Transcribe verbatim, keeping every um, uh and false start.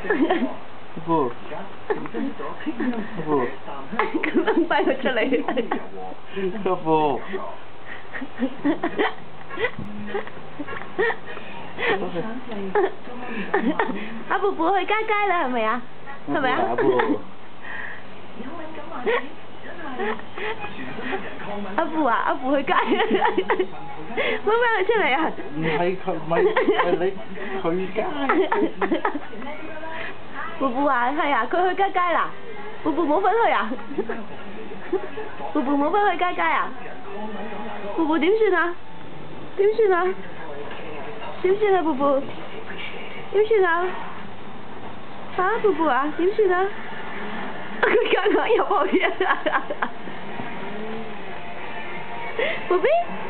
布，布， 咁樣揮佢出嚟。 個布。 阿布布去街街啦，係咪啊？係咪啊？阿布啊，阿布去街，乜乜佢出嚟啊？ 唔係佢，唔係係你去街。 布布啊，係啊，佢去街街啦。布布冇份去啊？布布冇份去街街啊？布布點算啊？點算啊？點算啊？布布點算啊？嚇，布布啊，點算啊？佢剛剛入去啊！寶貝。